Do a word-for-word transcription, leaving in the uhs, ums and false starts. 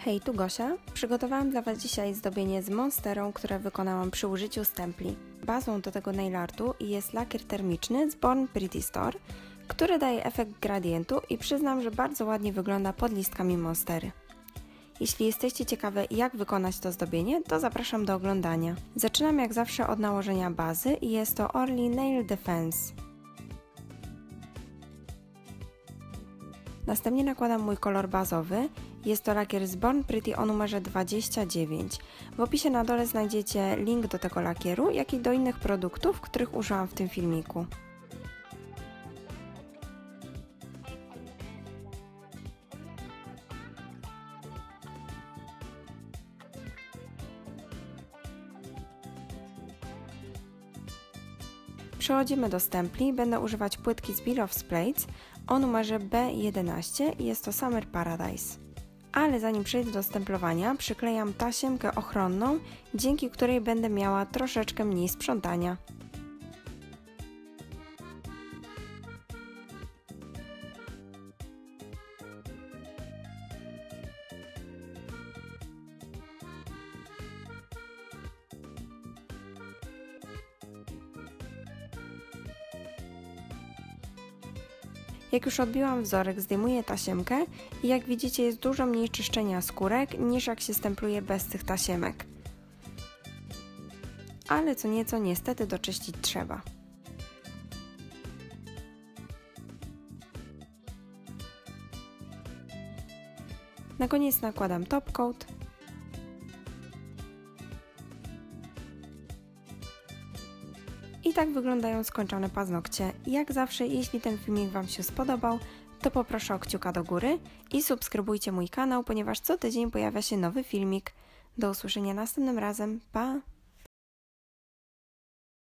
Hej, tu Gosia. Przygotowałam dla Was dzisiaj zdobienie z monsterą, które wykonałam przy użyciu stempli. Bazą do tego nail artu jest lakier termiczny z Born Pretty Store, który daje efekt gradientu i przyznam, że bardzo ładnie wygląda pod listkami monstery. Jeśli jesteście ciekawe, jak wykonać to zdobienie, to zapraszam do oglądania. Zaczynam jak zawsze od nałożenia bazy i jest to Orly Nail Defense. Następnie nakładam mój kolor bazowy. Jest to lakier z Born Pretty o numerze dwadzieścia dziewięć. W opisie na dole znajdziecie link do tego lakieru, jak i do innych produktów, których użyłam w tym filmiku. Przechodzimy do stempli. Będę używać płytki z Bill of Spades o numerze B jedenaście i jest to Summer Paradise. Ale zanim przejdę do stemplowania, przyklejam tasiemkę ochronną, dzięki której będę miała troszeczkę mniej sprzątania. Jak już odbiłam wzorek, zdejmuję tasiemkę i jak widzicie jest dużo mniej czyszczenia skórek niż jak się stempluje bez tych tasiemek. Ale co nieco niestety doczyścić trzeba. Na koniec nakładam top coat. I tak wyglądają skończone paznokcie. Jak zawsze, jeśli ten filmik Wam się spodobał, to poproszę o kciuka do góry i subskrybujcie mój kanał, ponieważ co tydzień pojawia się nowy filmik. Do usłyszenia następnym razem. Pa!